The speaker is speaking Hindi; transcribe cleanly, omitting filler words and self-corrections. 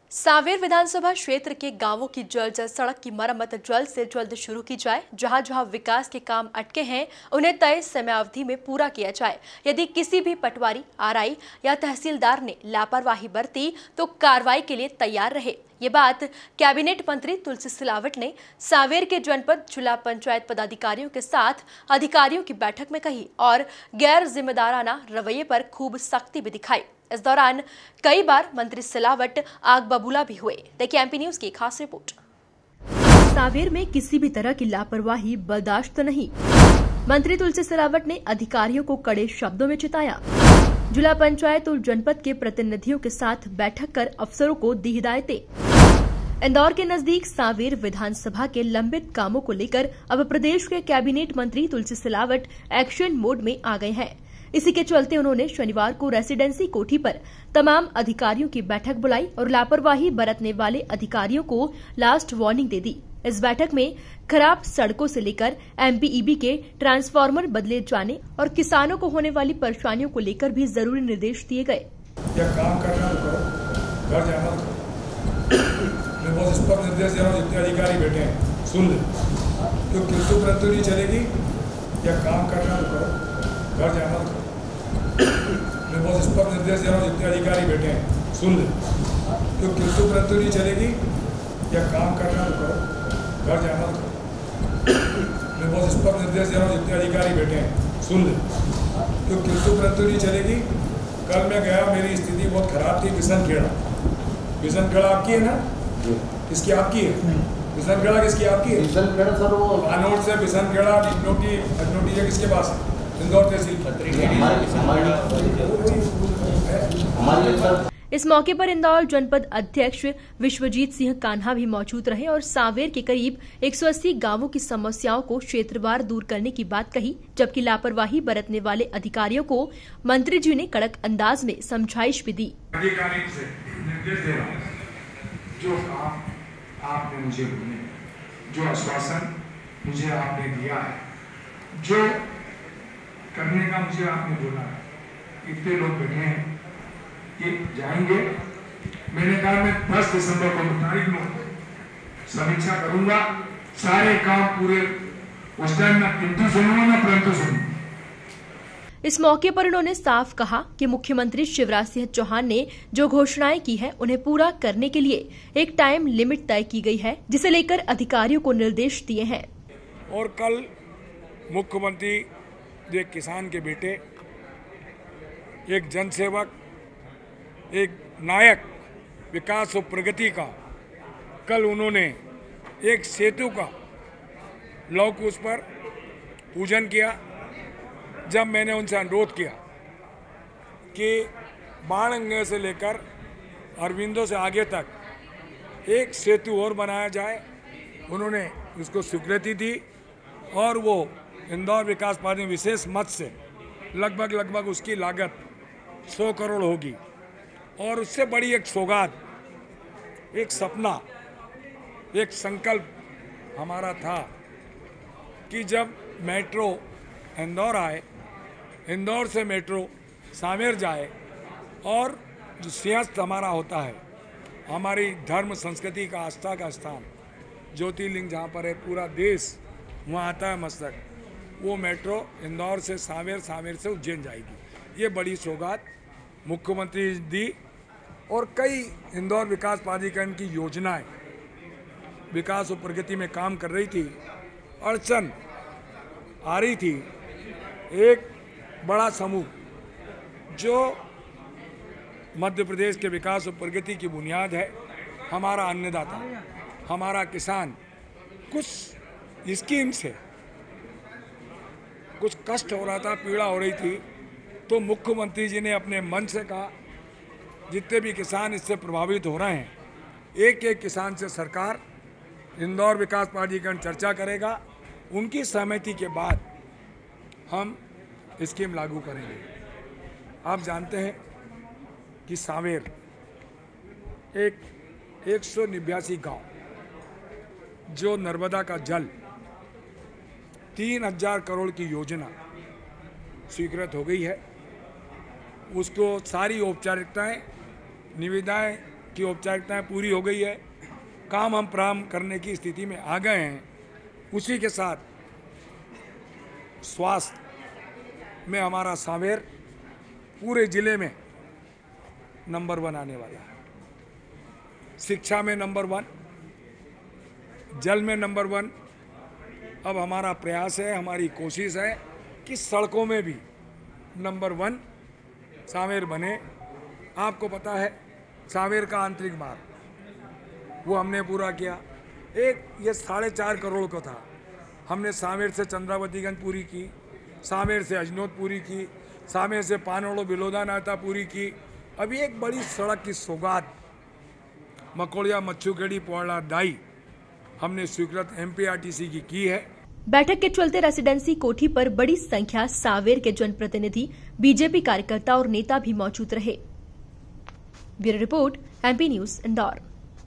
सांवेर विधानसभा क्षेत्र के गांवों की जर्जर सड़क की मरम्मत जल्द से जल्द शुरू की जाए। जहां जहां विकास के काम अटके हैं उन्हें तय समयावधि में पूरा किया जाए। यदि किसी भी पटवारी, आरआई या तहसीलदार ने लापरवाही बरती तो कार्रवाई के लिए तैयार रहे। ये बात कैबिनेट मंत्री तुलसी सिलावट ने सांवेर के जनपद जिला पंचायत पदाधिकारियों के साथ अधिकारियों की बैठक में कही और गैर जिम्मेदाराना रवैये पर खूब सख्ती भी दिखाई। इस दौरान कई बार मंत्री सिलावट आग बबूला भी हुए। देखिए एमपी न्यूज की खास रिपोर्ट। सांवेर में किसी भी तरह की लापरवाही बर्दाश्त नहीं, मंत्री तुलसी सिलावट ने अधिकारियों को कड़े शब्दों में चिताया। जिला पंचायत और जनपद के प्रतिनिधियों के साथ बैठक कर अफसरों को दी हिदायतें। इंदौर के नजदीक सांवेर विधानसभा के लंबित कामों को लेकर अब प्रदेश के कैबिनेट मंत्री तुलसी सिलावट एक्शन मोड में आ गए हैं। इसी के चलते उन्होंने शनिवार को रेसिडेंसी कोठी पर तमाम अधिकारियों की बैठक बुलाई और लापरवाही बरतने वाले अधिकारियों को लास्ट वार्निंग दे दी। इस बैठक में खराब सड़कों से लेकर एमपीईबी के ट्रांसफार्मर बदले जाने और किसानों को होने वाली परेशानियों को लेकर भी जरूरी निर्देश दिए गए। काम करना तो करो, घर जाना तो करो। मैं बहुत स्पष्ट निर्देश दे रहा हूँ, जितने अधिकारी बैठे हैं सुन ले। तो किंतु परंतु नहीं चलेगी। या काम करना तो करो, घर जाना तो करो। मैं बहुत स्पष्ट निर्देश दे रहा हूँ, जितने अधिकारी बैठे हैं सुन ले। तो किंतु परंतु नहीं चलेगी। या काम करना तो करो, घर जाना तो करो। मैं बहुत स्पष्ट निर्देश दे रहा हूँ, जितने अधिकारी बैठे हैं सुन ले। तो किंतु परंतु नहीं चलेगी। कल मैं गया, मेरी स्थिति बहुत खराब थी। बिशनखेड़ा आपकी है ना? किसकी आपकी है? बिशनखेड़ा किसकी आपकी है? बिशनखेड़ा सर वो अनोट से बिशनखेड़ा नोटी है किसके पास है? इंदौर तहसील। इस मौके पर इंदौर जनपद अध्यक्ष विश्वजीत सिंह कान्हा भी मौजूद रहे और सांवेर के करीब 180 गांवों की समस्याओं को क्षेत्रवार दूर करने की बात कही। जबकि लापरवाही बरतने वाले अधिकारियों को मंत्री जी ने कड़क अंदाज में समझाइश भी दी। अधिकारी से निर्देश दे रहा हूं, जो काम आपने मुझे बोले, जो आश्वासन मुझे आपने दिया है, जो करने का मुझे आपने बोला है, इतने लोग बैठे हैं, ये जाएंगे। मैंने कहा मैं 10 दिसंबर को तारीख में समीक्षा करूंगा, सारे काम पूरे। उस टाइम ना किंतु सुनूंगा ना परंतु सुनूंगा। इस मौके पर उन्होंने साफ कहा कि मुख्यमंत्री शिवराज सिंह चौहान ने जो घोषणाएं की है उन्हें पूरा करने के लिए एक टाइम लिमिट तय की गई है, जिसे लेकर अधिकारियों को निर्देश दिए हैं। और कल मुख्यमंत्री एक किसान के बेटे, एक जनसेवक, एक नायक विकास और प्रगति का, कल उन्होंने एक सेतु का लौह कुश पर पूजन किया। जब मैंने उनसे अनुरोध किया कि बाणगंगा से लेकर अरविंदो से आगे तक एक सेतु और बनाया जाए, उन्होंने उसको स्वीकृति दी और वो इंदौर विकास पार्टी विशेष मत से लगभग उसकी लागत 100 करोड़ होगी। और उससे बड़ी एक सौगात, एक सपना, एक संकल्प हमारा था कि जब मेट्रो इंदौर आए, इंदौर से मेट्रो सांवेर जाए और जो सिंहस्थ हमारा होता है, हमारी धर्म संस्कृति का आस्था का स्थान, ज्योतिर्लिंग जहाँ पर है, पूरा देश वहाँ आता है मस्तक, वो मेट्रो इंदौर से सांवेर, सांवेर से उज्जैन जाएगी। ये बड़ी सौगात मुख्यमंत्री दी। और कई इंदौर विकास प्राधिकरण की योजनाएं विकास और प्रगति में काम कर रही थी, अड़चन आ रही थी। एक बड़ा समूह जो मध्य प्रदेश के विकास और प्रगति की बुनियाद है, हमारा अन्नदाता, हमारा किसान, कुछ स्कीम से कुछ कष्ट हो रहा था, पीड़ा हो रही थी, तो मुख्यमंत्री जी ने अपने मन से कहा जितने भी किसान इससे प्रभावित हो रहे हैं, एक एक किसान से सरकार इंदौर विकास प्राधिकरण चर्चा करेगा। उनकी सहमति के बाद हम स्कीम लागू करेंगे। आप जानते हैं कि सांवेर एक 189 गांव जो नर्मदा का जल 3000 करोड़ की योजना स्वीकृत हो गई है, उसको सारी औपचारिकताएं निविदाएं की औपचारिकताएं पूरी हो गई है, काम हम प्रारंभ करने की स्थिति में आ गए हैं। उसी के साथ स्वास्थ्य में हमारा सांवेर पूरे जिले में नंबर 1 आने वाला है, शिक्षा में नंबर 1, जल में नंबर 1। अब हमारा प्रयास है, हमारी कोशिश है कि सड़कों में भी नंबर 1 सांवेर बने। आपको पता है सांवेर का आंतरिक मार्ग वो हमने पूरा किया। एक ये 4.5 करोड़ का था, हमने सांवेर से चंद्रावतीगंज पूरी की, सांवेर से अजनोद पूरी की, सांवेर से पानोड़ो बिलोदा नाता पूरी की। अभी एक बड़ी सड़क की सौगात मकोड़िया मच्छूखेड़ी पोहड़ा दाई हमने स्वीकृत MPRTC की है। बैठक के चलते रेसिडेंसी कोठी पर बड़ी संख्या सांवेर के जनप्रतिनिधि, बीजेपी कार्यकर्ता और नेता भी मौजूद रहे। Bureau report, MP news, Indore.